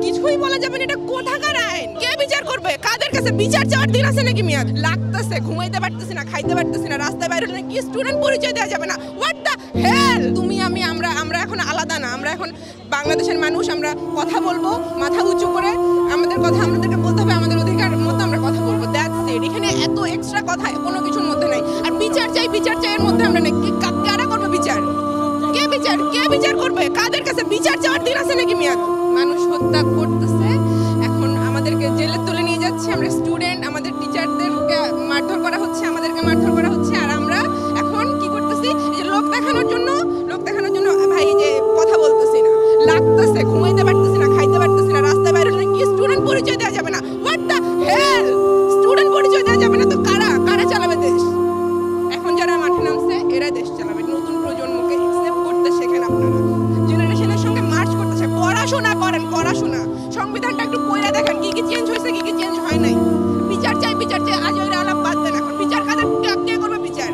কিছুই বলা যাবে না। এটা কোথাকার আইন? কে বিচার করবে? কাদের কাছে বিচার চাওয়ার দিন আছে নাকি? মেয়াদ লাগতেছে, ঘুমাইতে পারতেছি না, খাইতে পারতেছি না, রাস্তায় বাইরে হলে কি স্টুডেন্ট পরিচয় দেওয়া যাবে না? What the hell? তুমি আমি আমরা এখন আলাদা না। আমরা এখন বাংলাদেশের মানুষ। আমরা কথা বলবো মাথা উঁচু করে। আমাদের কথা আমাদেরকে বলতে হবে, আমাদের অধিকার মতো আমরা কথা বলবো। That's it. এখানে এত এক্সট্রা কথা কোনো কিছুর মধ্যে নাই। আর বিচার চাই এর মধ্যে আমরা নেই। কারা করবে বিচার? কে বিচার করবে? কাদের কাছে বিচার চাওয়ার দিন আছে নাকি? মেয়াদ মানুষ হত্যা করতেছে, এখন আমাদেরকে জেলে তুলে নিয়ে যাচ্ছে। আমরা স্টুডেন্ট, আমাদের টিচারদেরকে মারধর করা হচ্ছে, আমাদেরকে মারধর করা হচ্ছে। আর আমরা এখন কি করতেছি? এই যে লোক দেখানোর জন্য ভাই যে কথা বলতেছি না, লাগতেছে, ঘুমাইতে পারতেছি না, খাইতে পারতেছি না, রাস্তায় বাইরে হলে কি স্টুডেন্ট পরিচয় দেওয়া যাবে না? What the hell? স্টুডেন্ট পরিচয় দেওয়া যাবে না তো কারা চালাবে দেশ? এখন যারা মাঠে নামছে এরা দেশ চালাবে। নতুন প্রজন্মকে অ্যাকসেপ্ট করতে শেখেন আপনারা। জেনারেশনের সঙ্গে মার্চ করতেছে। পড়াশোনা করেন, পড়াশোনা। সংবিধানটা একটু পড়ে দেখেন কি চেঞ্জ হয়েছে, কি চেঞ্জ হয় নাই। বিচার চাই আজ ওই আলাপ বাদ দেন। এখন বিচার কে করবে বিচার?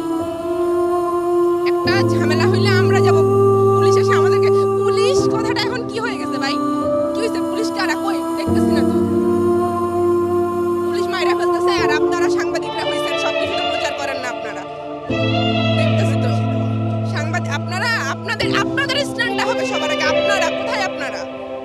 একটা ঝামেলা হইলে আমরা যাব, পুলিশ এসে আমাদেরকে, পুলিশ কথাটা এখন কি হয়ে গেছে ভাই? কি হয়েছে? পুলিশ কারা কই? দেখতেছি না তো। পুলিশ মাইরা ফেলতেছে আর আপনারা সাংবাদিকরা হয়েছেন, সবকিছু তো প্রচার করেন না আপনারা। দেখতেছি তো সাংবাদিক আপনারা, আপনাদের স্ট্যান্ডটা হবে সবার আগে। আপনারা কোথায়? আপনারা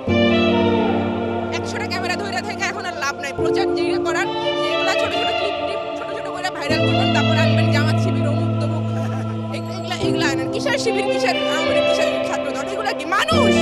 100টা ক্যামেরা ধরে থেকে এখন আর লাভ নাই। প্রচার যেগুলো করার, যেগুলো ছোট ক্লিপ ছোট করে ভাইরাল করবেন, তারপর আনবেন জামাত শিবির, অমুক তমুক, এগুলা আনেন। কিসের শিবির, কিসের আওয়ামী লীগ, কিসের ছাত্রদল? এগুলা কি মানুষ?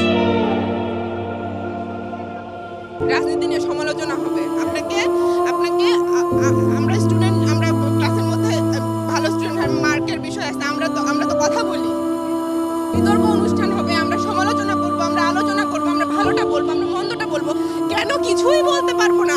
রাজনীতি নিয়ে সমালোচনা হবে। আপনাকে আমরা স্টুডেন্ট, আমরা ক্লাসের মধ্যে ভালো স্টুডেন্ট, মার্কের বিষয় আছে, আমরা তো কথা বলি। বিতর্ক অনুষ্ঠান হবে, আমরা সমালোচনা করবো, আমরা আলোচনা করবো, আমরা ভালোটা বলবো, আমরা মন্দটা বলবো। কেন কিছুই বলতে পারবো না?